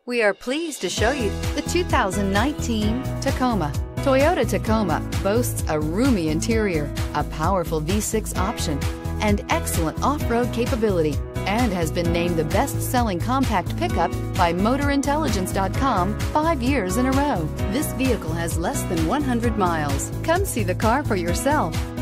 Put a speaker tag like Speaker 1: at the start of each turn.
Speaker 1: We are pleased to show you the 2019 Tacoma. Toyota Tacoma boasts a roomy interior, a powerful V6 option, and excellent off-road capability, and has been named the best-selling compact pickup by MotorIntelligence.com 5 years in a row. This vehicle has less than 100 miles. Come see the car for yourself.